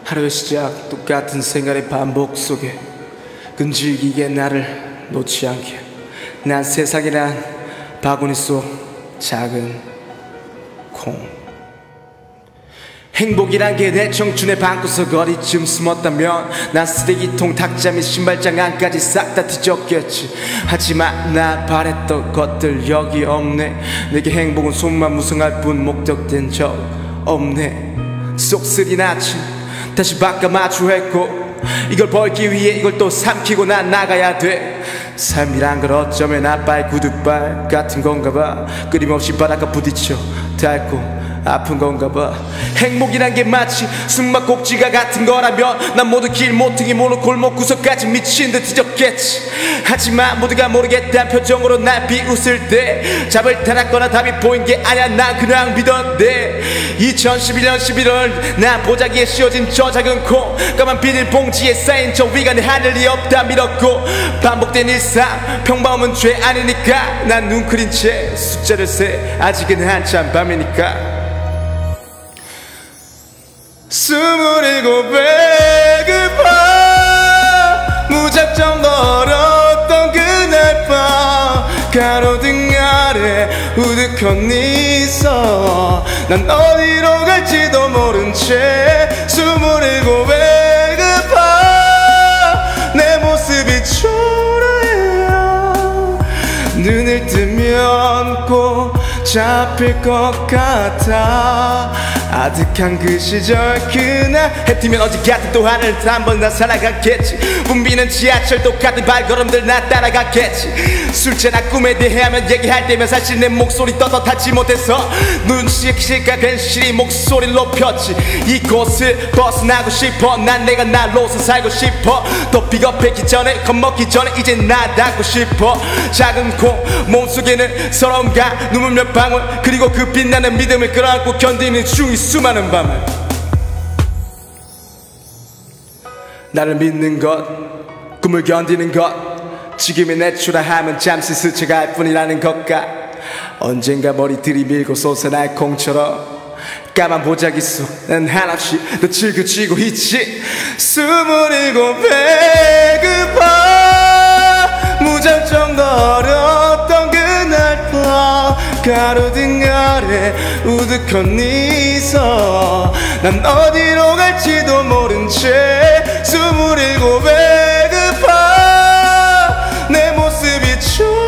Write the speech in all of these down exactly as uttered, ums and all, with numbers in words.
하루의 시작 똑같은 생활의 반복 속에 끈질기게 나를 놓지 않게 난 세상이란 바구니 속 작은 콩. 행복이란 게 내 청춘의 방구석 어디쯤 숨었다면 난 쓰레기통 탁자 및 신발장 안까지 싹 다 뒤졌겠지. 하지만 나 바랬던 것들 여기 없네. 내게 행복은 손만 무성할 뿐 목적된 적 없네. 속쓰리 나친 다시 바꿔 마주했고 이걸 벌기 위해 이걸 또 삼키고 난 나가야 돼. 삶이란 걸 어쩌면 아빠의 구두발 같은 건가 봐. 끊임없이 바닥과 부딪혀 닳고 아픈 건가 봐. 행복이란 게 마치 숨막꼭지가 같은 거라면 난 모두 길 모퉁이 모르 골목 구석까지 미친 듯 뒤졌겠지. 하지만 모두가 모르겠다는 표정으로 날 비웃을 때 잡을 타놨거나 답이 보인 게 아냐 난 그냥 믿었대. 이천십일 년 십일월 난 보자기에 씌워진 저 작은 콩 까만 비닐봉지에 쌓인 저 위가 내 하늘이 없다 믿었고 반복된 일상 평범함은 죄 아니니까 난 뭉클인 채 숫자를 세 아직은 한참 밤이니까. 스물일곱 배급하 무작정 걸었던 그날 밤 가로등 아래 우두커 있어 난 어디로 갈지도 모른 채 스물일곱 배급하 내 모습이 초라해요. 눈을 뜨면 꼭 잡힐 것 같아. 아득한 그 시절 그날 해 뜨면 어제 같은 또 하늘 한 번 난 살아가겠지. 붐비는 지하철 똑같은 발걸음들 나 따라가겠지. 술자나 꿈에 대해 하면 얘기할 때면 사실 내 목소리 떳떳하지 못해서 눈치의 시각은 목소리를 높였지. 이곳을 벗어나고 싶어 난 내가 날로서 살고 싶어. 더 비겁해기 전에 겁먹기 전에 이제 나 닿고 싶어. 작은 콩 몸속에는 서러움과 눈물 몇 방울 그리고 그 빛나는 믿음을 끌어안고 견디는 중이 수많은 밤을. 나를 믿는 것 꿈을 견디는 것 지금의 내 초라함은 잠시 스쳐갈 뿐이라는 것과 언젠가 머리 들이밀고 솟아날 콩처럼 까만 보자기 속 난 한없이 더 즐겨지고 있지. 스물일곱 배급하 무작정 걸었던 그날 밤 가로등 아래 우두커 있어 난 어디로 갈지도 모른 채 스물일곱 배급하 내 모습이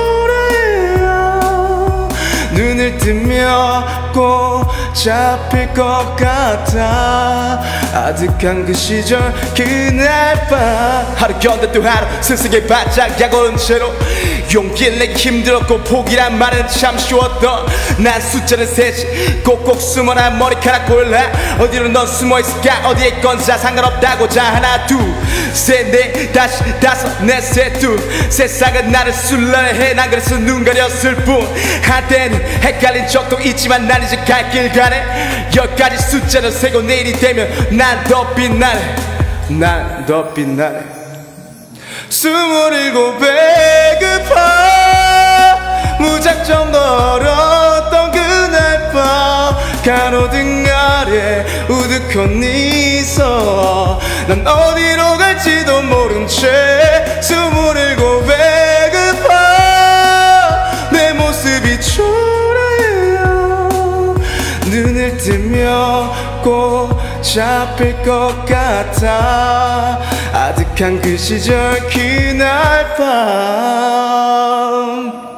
초라해요. 눈을 뜨면 꼭 잡힐 것 같아. 아득한 그 시절 그날 밤 하루 견뎌 또 하루 스승의 바짝 약올은 채로 용기를 내기 힘들었고 포기란 말은 참 쉬웠던 난 숫자를 세지 꼭꼭 숨어라 머리카락 골라 어디로 넌 숨어있을까 어디에 있건 다 상관없다고. 자 하나 둘셋넷 다시 다섯 넷셋 둘 세상은 나를 술래해 난 그래서 눈 가렸을 뿐. 한때는 헷갈린 적도 있지만 난 이제 갈 길 가네. 열 가지 숫자를 세고 내일이 되면 난 더 빛나네 난 더 빛나네. 스물일곱 배급하 무작정 걸었던 그날 밤 가로등 아래 우두커 있어 난 어디로 갈지도 모른 채 스물일곱 배급하 내 모습이 초라해요. 눈을 뜨면 꼭 잡힐 것 같아. 아득한 그 시절 그날 밤